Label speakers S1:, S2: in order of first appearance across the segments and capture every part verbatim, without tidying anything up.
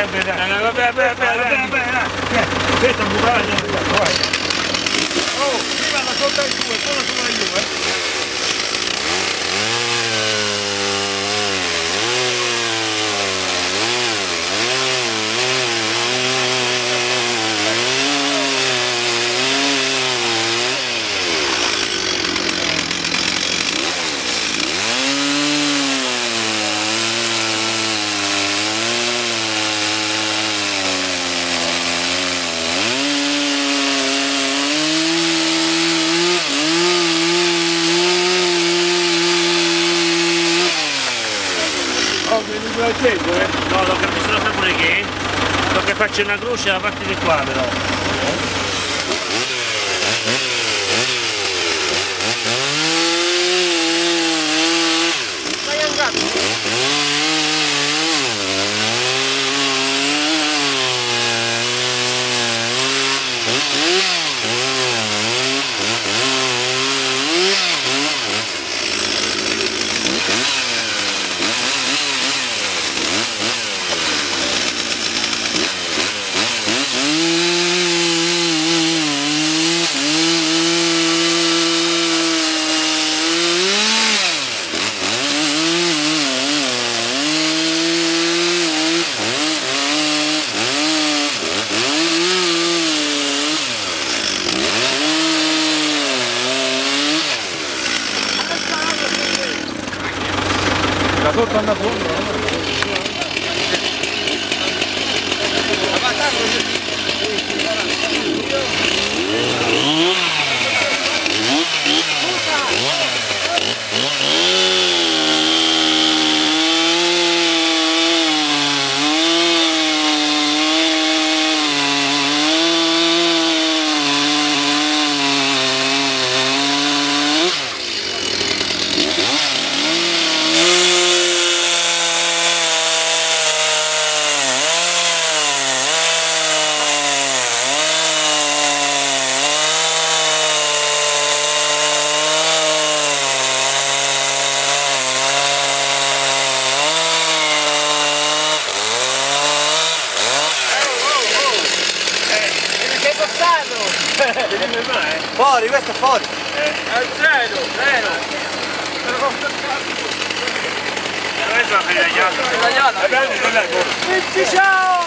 S1: vabbè, dai, vabbè, vabbè, vabbè, vabbè, aspetta un po', vai. Oh, prima la sotto ai due, solo su ai due. Acceso, eh? No, lo capisco da pure che lo che faccio una croce da parte di qua però. Vai andato. Da sotto anda fuori.
S2: Fuori, questo è fuori!
S1: Eh, è zero, zero! Questo è tagliato! È tagliato! È bello, è tagliato! Vinci, ciao!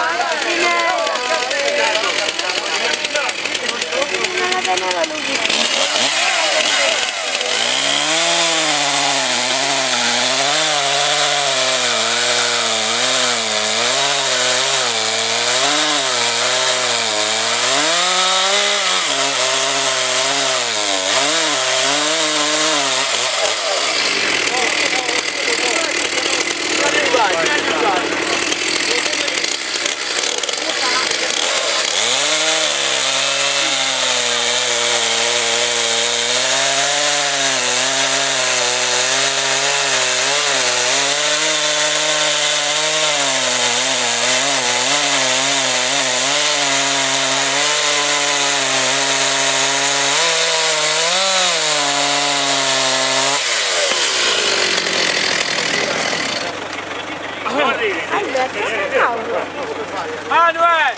S1: Manuel!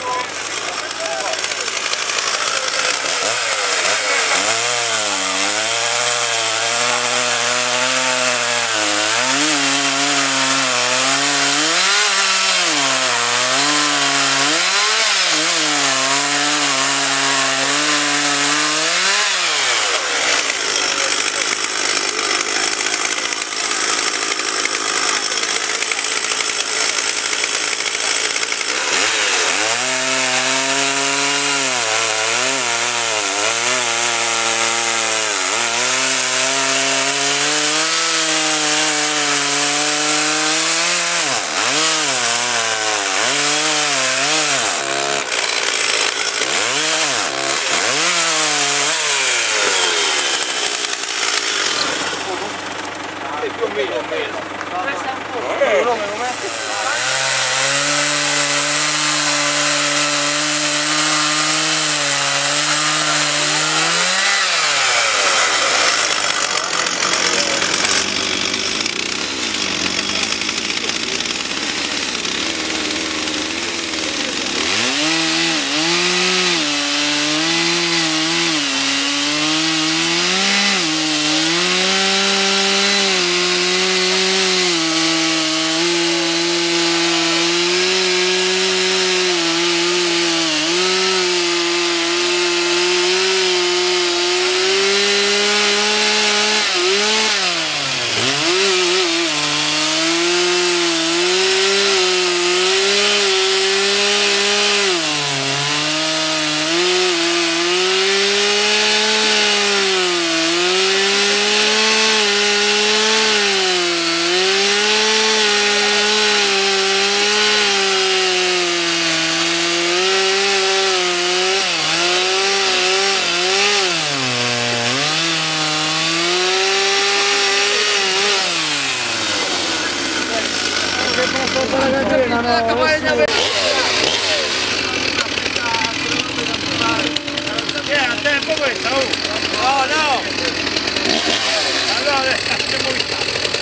S1: Più o meno, meno. Questo è un po'. Eh, no, meno me. Che a tempo questa, oh!
S2: No, no!
S1: Allora, che movimento!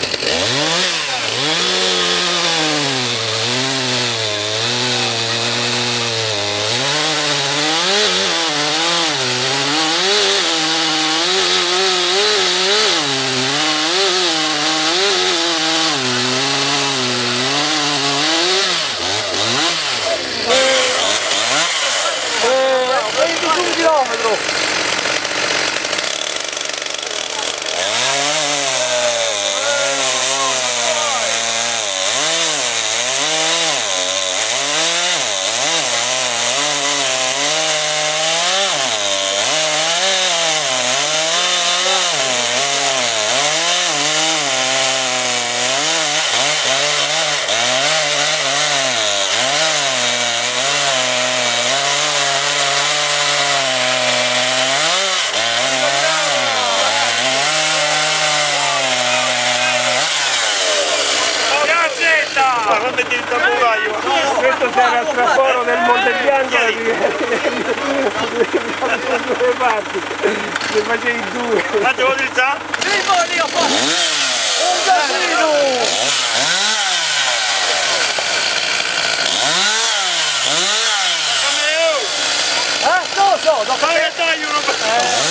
S2: venticinque chilometri!
S1: Non metti il tamburaio! Questo sarà il traforo del Monte Bianco e due parti, ne facevi due. Ma devo drizzare?
S2: Sì, poi io faccio! Un casino! Eh? No, so, no,
S1: fai il taglio uno per...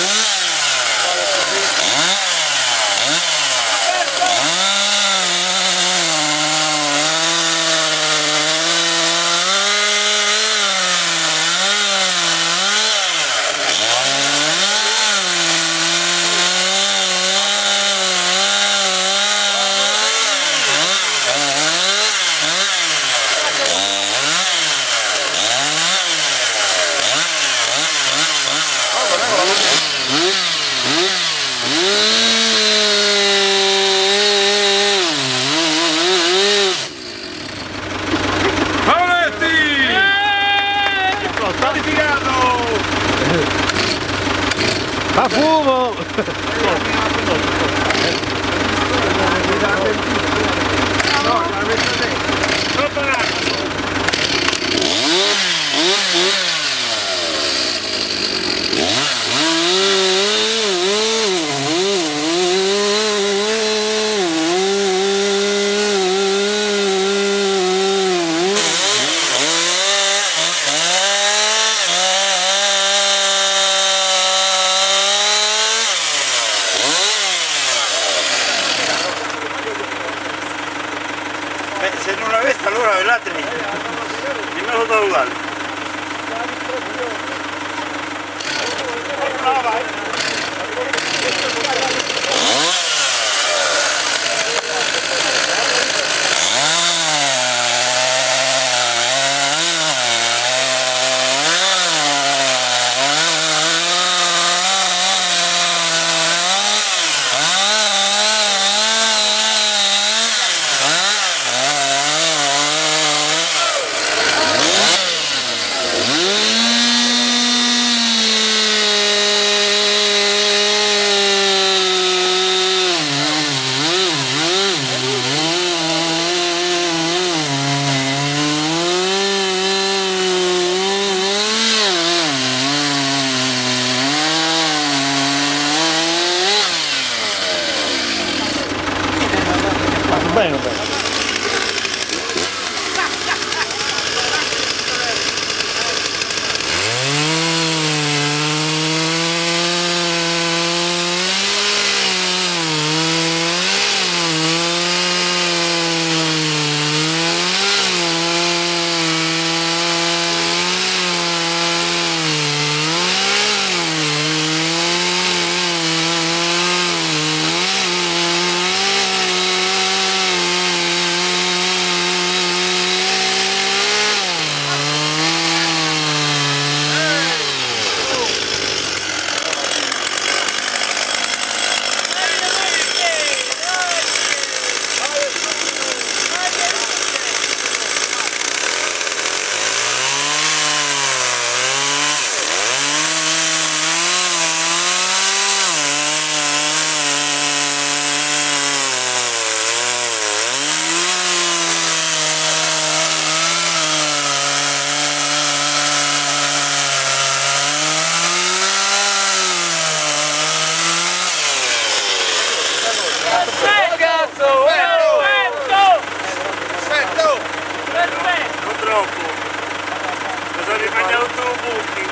S3: A fumo!
S1: Se non l'aveste allora velatemi, nemmeno da usare. Ah, vai. troppo. Lo sono rimangiato tutto un buchi.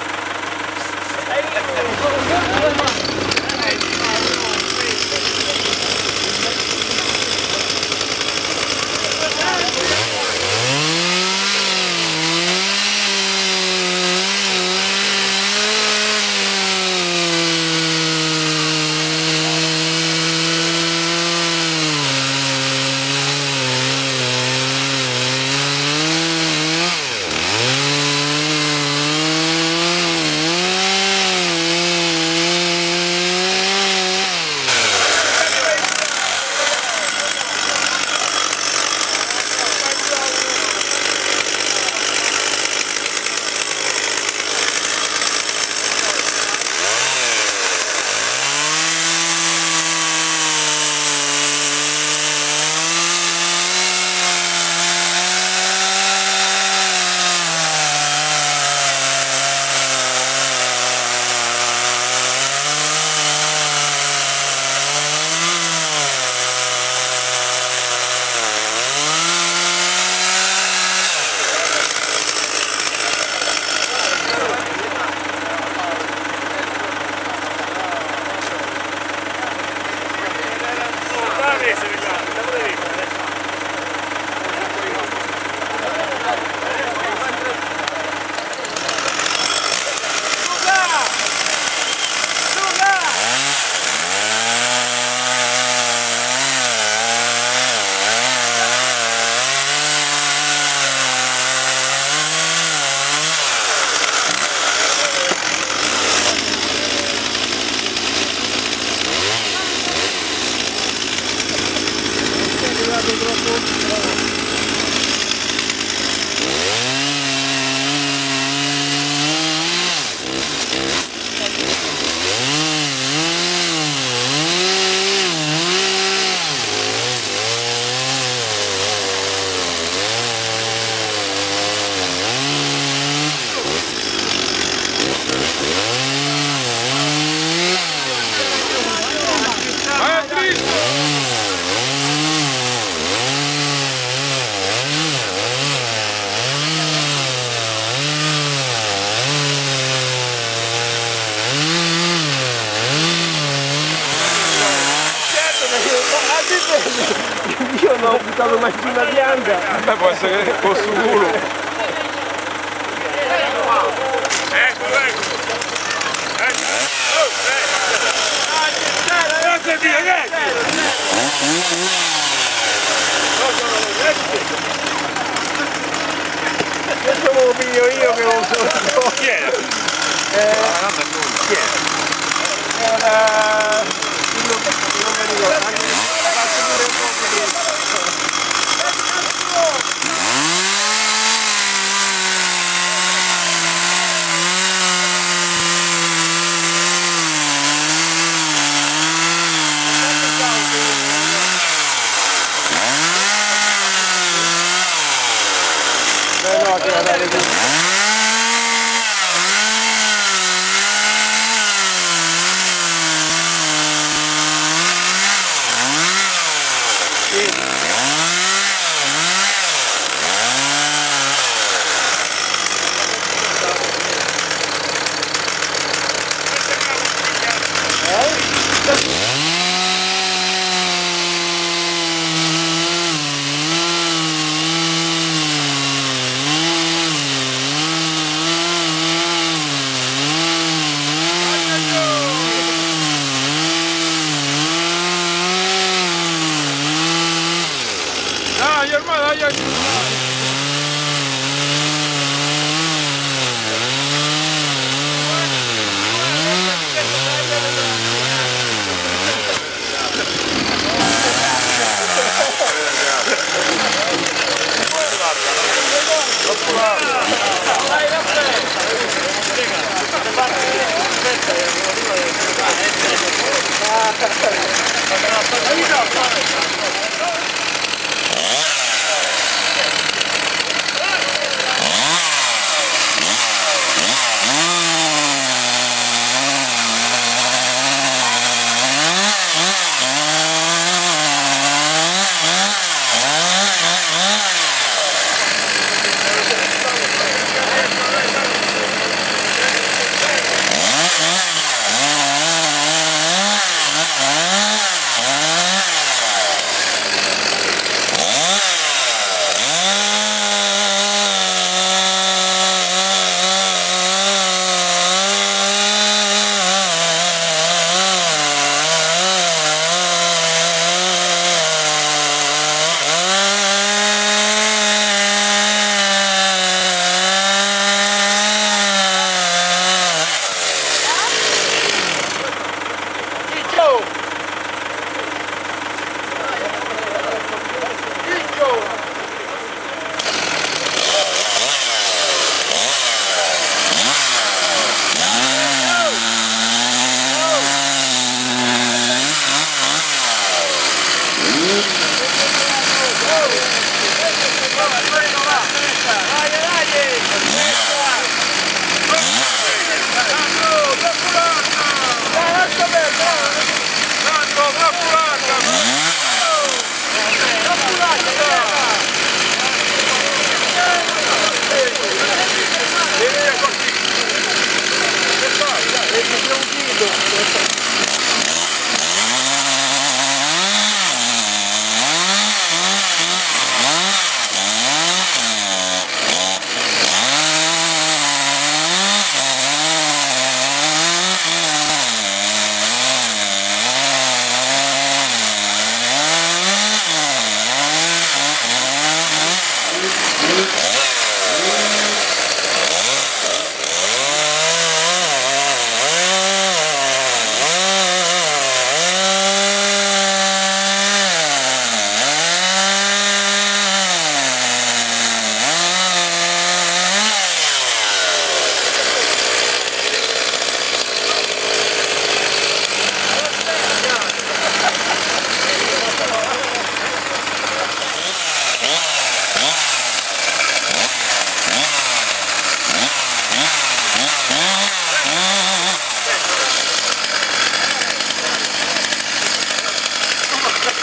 S2: Io non ho buttato mai su una pianta.
S3: Beh, può essere che con su culo.
S1: Eccolo, eccolo. Grazie via, ragazzi.
S2: Questo lo piglio io che non so.
S1: Chi era?
S2: Eh,
S1: Chi era?
S2: Era... Non mi ricordo. Faccio pure un po' di... No, no, devo andare qui.
S3: Dai, hermano, dai.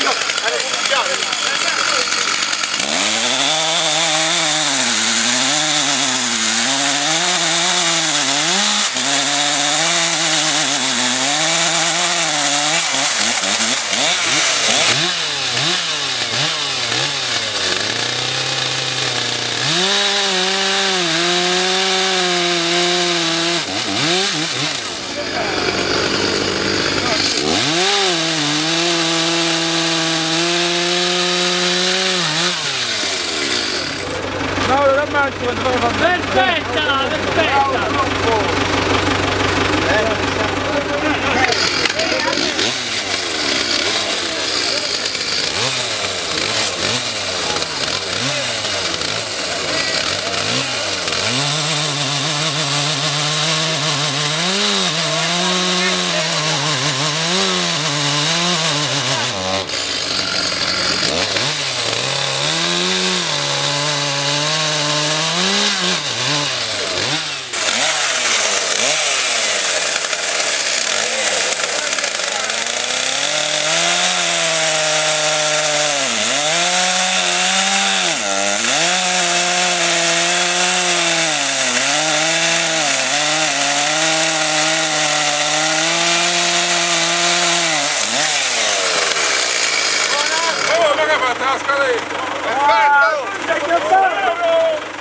S3: No, non mangi quando fai la
S2: Aspetta, aspetta!
S3: Oh, ma che fa? Te la scaletta!
S1: Perfetto!